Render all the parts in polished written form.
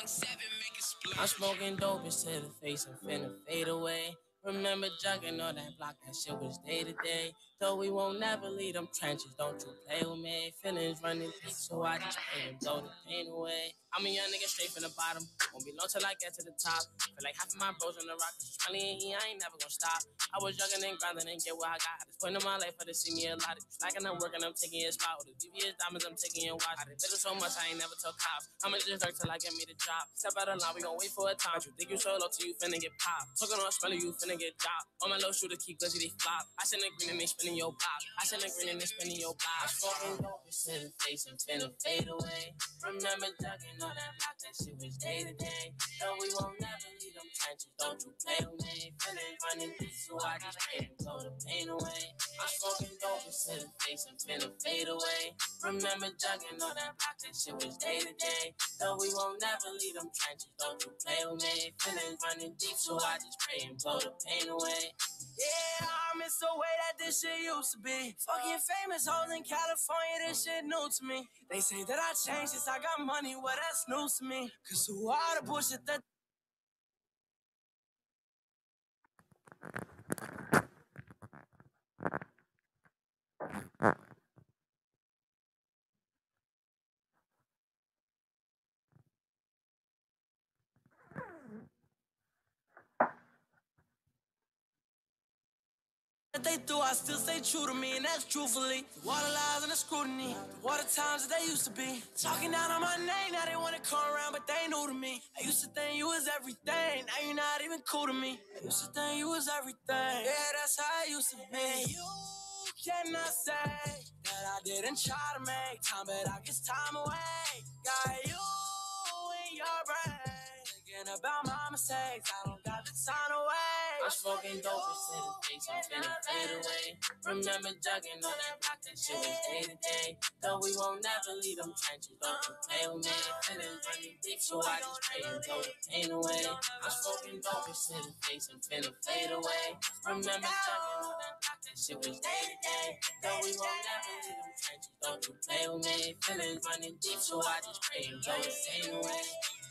I'm smoking dope instead of face and finna fade away. Remember jugging on that block, that shit was day to day. Though we won't never leave them trenches, don't you play with me. Feelings running deep, so I just pray and blow the pain away. I'm a young nigga straight from the bottom, won't be long till I get to the top. Feel like half of my bros on the rock, cause money ain't here, I ain't never gonna stop. I was jugging and grinding and get what I got. At this point in my life, I just see me a lot. It's like I'm working, I'm taking your spot. With the VVS diamonds, I'm taking your watch. I did it so much, I ain't never told cops. I'ma just work till I get me the job. Step out of line, we gon' wait for a time. You think you solo till you finna get popped. Talking on spelling, you finna get dropped. All my little shooters keep glitzy, they flop. I send a green and they spinning your block. I send a green and they spinning your block. I'm smoking dope instead of face and finna fade away. Remember jugging on that block, that shit was day to day. Though we won't never leave them trenches, don't you play with me. Feelings running deep, so I just pray and blow the pain away. I'm smoking dope instead of face and finna fade away. Remember jugging on that block, that shit was day to day. Though we won't never leave them trenches, don't you play with me. Feelings running deep, so I just pray and blow the pain away. Yeah, I miss the way that this shit used to be. Fucking famous hoes in California, this shit new to me. They say that I changed since I got money, well that's news to me. Cause who all the bullshit that they do, I still stay true to me, and that's truthfully. The water lies and the scrutiny, the water times that they used to be. Talking down on my name, now they wanna come around, but they new to me. I used to think you was everything, now you're not even cool to me. I used to think you was everything, yeah, that's how I used to be. And you cannot say that I didn't try to make time, but I guess time away. Got you in your brain, thinking about my mistakes, I don't got the time to wait. I'm smoking dope instead of face, I'm finna fade away. Remember jugging on that block, that shit was day to day. Though we won't never leave them trenches, don't you play with me. Feelings running deep, so I just pray and blow the pain away. I'm smoking dope instead of face, I'm finna fade away. Remember jugging on that block, that shit was day to day. Though we won't never leave them trenches, don't you play with me. Feelings running deep, so I just pray and blow the pain away.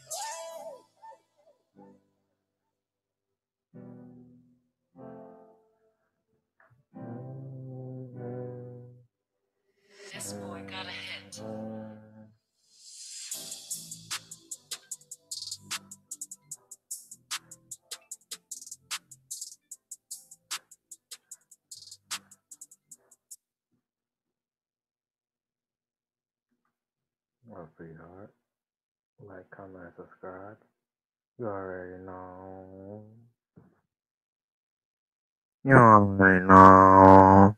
This boy got a hit. Well, sweetheart, like, comment, subscribe. You already know. You already know.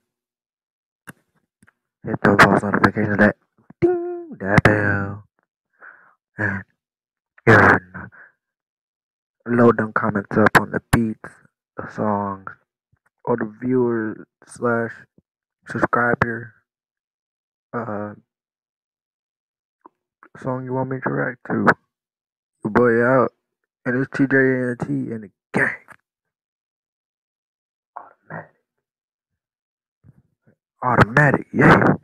Hit the post notifications, that ding, that bell, and you already know. Load them comments up on the beats, the songs, or the viewer slash subscriber song you want me to react to. Your boy out, and it's Tjay and T and the gang. Automatic, yeah.